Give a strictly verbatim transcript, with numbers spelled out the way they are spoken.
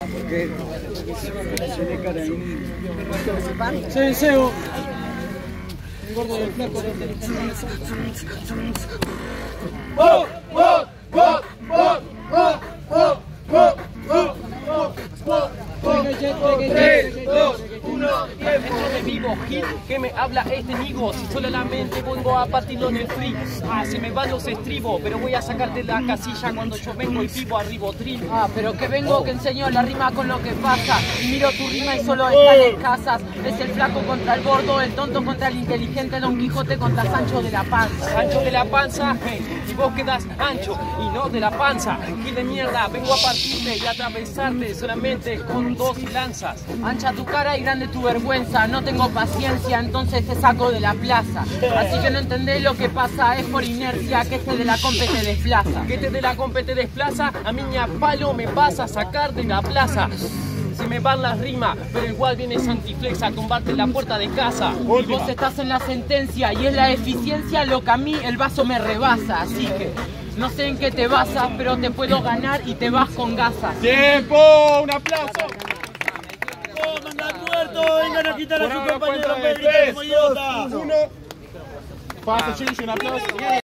Porque se le cara ahí. Soy el C E O. El gordo del flaco. ¡Oh! ¡Oh! ¡Oh! ¡Oh! ¡Oh! ¡Oh! ¡Oh! ¡Oh! ¡Oh! tres, dos, uno, tiempo. Dentro de vivo, Gil, que me habla este amigo. Si solamente vengo a partirlo en el free. Ah, se me van los estribos, pero voy a sacarte la casilla cuando yo vengo y vivo a ribotril. Ah, pero que vengo que enseño la rima con lo que pasa. Y miro tu rima y solo están escasas. Es el flaco contra el gordo, el tonto contra el inteligente, Don Quijote contra Sancho de la Panza. Sancho de la Panza, hey, y vos quedás ancho y no de la panza. Gil de mierda, vengo a partirte y atravesarte solamente con dos lanzas. Ancha tu cara y grande tu vergüenza. No tengo paciencia, entonces te saco de la plaza. Así que no entendés lo que pasa, es por inercia que este de la compe te desplaza. Que este de la compe te desplaza, a mí ni a palo me vas a sacar de la plaza. Se me van las rimas, pero igual viene Santiflex a tumbarte en la puerta de casa. Y vos estás en la sentencia y es la eficiencia lo que a mí el vaso me rebasa. Así que no sé en qué te basas, pero te puedo ganar y te vas con gasas. ¡Tiempo! ¡Un aplauso! ¡Oh, manda muerto! ¡Vengan a quitar a su compañero! tres, dos, uno. Pase, Gigi, un aplauso.